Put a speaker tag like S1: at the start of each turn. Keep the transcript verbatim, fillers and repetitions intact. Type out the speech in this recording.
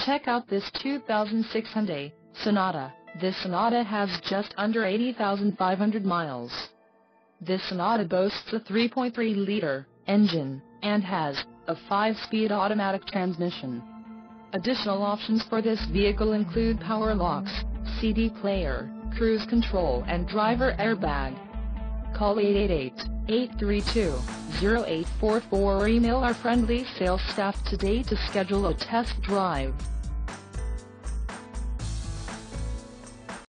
S1: Check out this two thousand six Hyundai Sonata. This Sonata has just under eighty thousand five hundred miles. This Sonata boasts a three point three liter engine, and has a five speed automatic transmission. Additional options for this vehicle include power locks, C D player, cruise control and driver airbag. Call eight eight eight, eight three two, zero eight four four or email our friendly sales staff today to schedule a test drive.